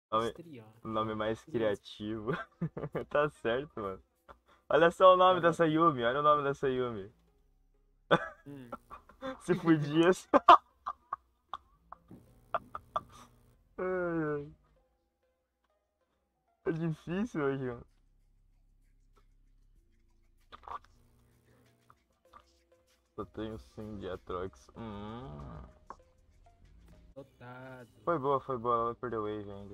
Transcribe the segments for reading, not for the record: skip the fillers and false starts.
Nome, Estrião. nome mais criativo. Tá certo, mano. Olha só o nome Cara, dessa Yumi, olha o nome dessa Yumi. hum. Se podia. Ai, ai. É difícil hoje, mano. Só tenho sim de Atrox. Lotado. Foi boa, ela vai perder o wave ainda.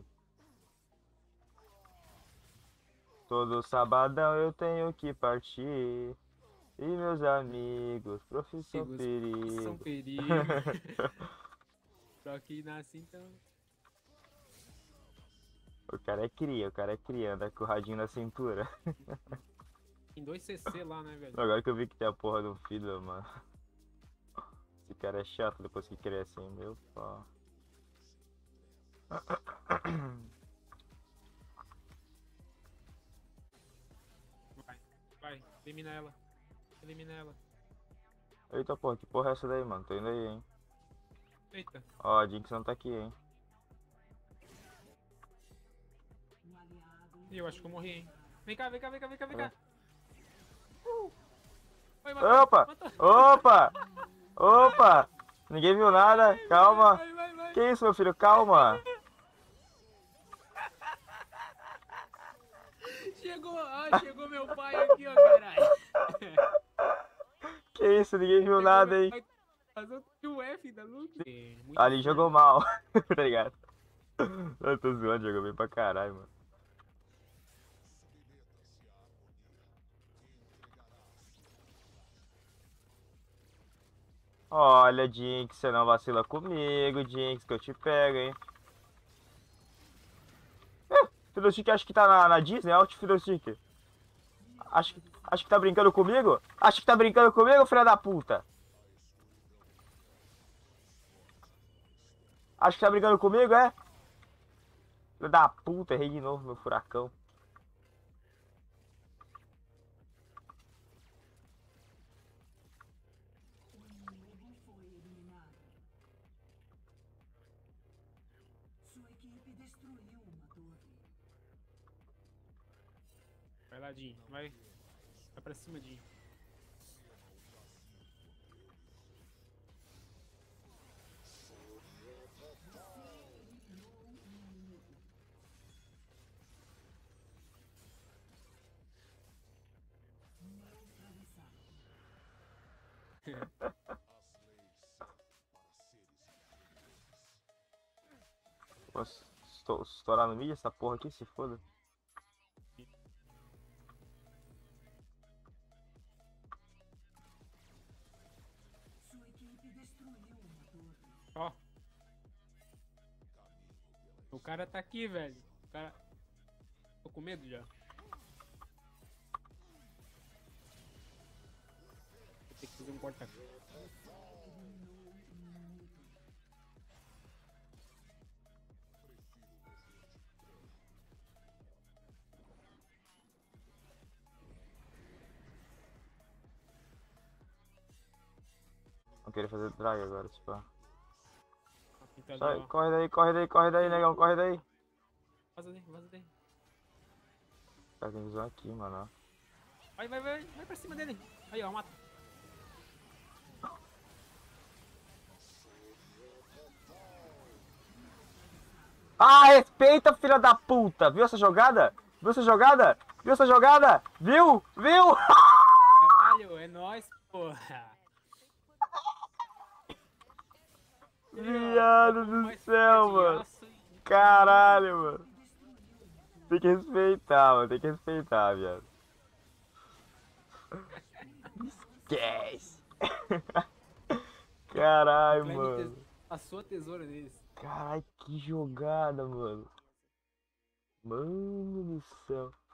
Todo sabadão eu tenho que partir. E meus amigos, profissão Amigos, são perigo. perigo. Só que nasce então. O cara é cria, anda com o radinho na cintura. Tem 2 CC lá, né, velho? Agora que eu vi que tem a porra do filho, mano. Esse cara é chato depois que cresce, hein, meu pau. Vai, vai, elimina ela. Elimina ela. Eita porra, que porra é essa daí, mano? Tô indo aí, hein. Eita. Ó, a Jinx não tá aqui, hein. Ih, eu acho que eu morri, hein? Vem cá, vem cá, vem cá, vem cá, vem É. cá. Vai, matou, Opa! matou. Opa! Opa! Ninguém viu nada, Vai, vai, calma. vai, vai, vai. Que isso, meu filho? Calma. Chegou meu pai aqui, ó, caralho. Que isso, ninguém viu Chegou meu nada, hein. pai. Fazer o F da Luke. Muito Ali jogou forte. mal, tá ligado? Eu tô zoando, jogou bem pra caralho, mano. Olha, Jinx, você não vacila comigo, Jinx, que eu te pego, hein. Fiddlestick acho que tá na Disney, Alt Fiddlestick. Acho que tá brincando comigo? Acho que tá brincando comigo, filha da puta? Acho que tá brincando comigo, é? Filha da puta, errei de novo meu furacão. Vai lá, Jin. Vai. Vai pra cima, Jin. Posso estourar no mídia essa porra aqui, se foda. Ó. O cara tá aqui, velho. O cara... Tô com medo já. Vou ter que fazer um corta. Não queria fazer drag agora, tipo. Então, Sai, ó. corre daí, negão, corre daí. Vaza daí, vaza daí. Cara, tem visão aqui, mano, ó. Vai, vai, vai. Vai pra cima dele. Aí, ó, mata. Ah, respeita, filha da puta! Viu essa jogada? Viu essa jogada? Viu essa jogada? Viu? Viu? Caralho, é nóis, porra. Aí, ó, Viado tamo do mais céu, mano. forte, aço. Caralho, mano. Tem que respeitar, mano. Tem que respeitar, viado. Esquece. O Caralho, Clem mano. passou a tesoura neles. Caralho, que jogada, mano. Mano do céu.